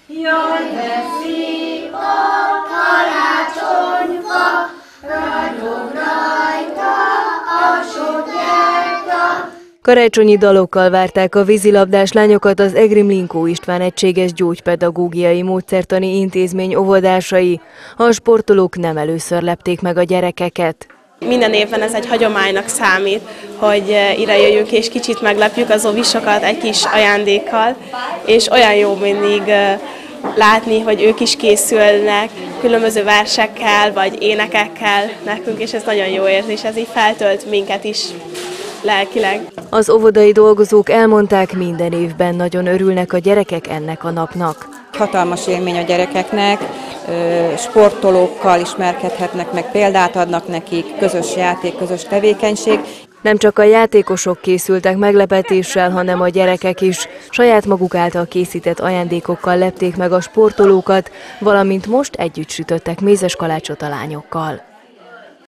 Jaj, de szép a karácsonyfa, ragyog rajta a sok nektar. Karácsonyi dalokkal várták a vízilabdás lányokat az Egri Mlinkó István Egységes Gyógypedagógiai Módszertani Intézmény óvodásai. A sportolók nem először lepték meg a gyerekeket. Minden évben ez egy hagyománynak számít, hogy ide jöjjünk és kicsit meglepjük az óvisokat egy kis ajándékkal, és olyan jó mindig látni, hogy ők is készülnek különböző versekkel vagy énekekkel nekünk, és ez nagyon jó érzés, ez így feltölt minket is lelkileg. Az óvodai dolgozók elmondták, minden évben nagyon örülnek a gyerekek ennek a napnak. Hatalmas élmény a gyerekeknek, sportolókkal ismerkedhetnek meg, példát adnak nekik, közös játék, közös tevékenység. Nem csak a játékosok készültek meglepetéssel, hanem a gyerekek is. Saját maguk által készített ajándékokkal lepték meg a sportolókat, valamint most együtt sütöttek mézes kalácsot a lányokkal.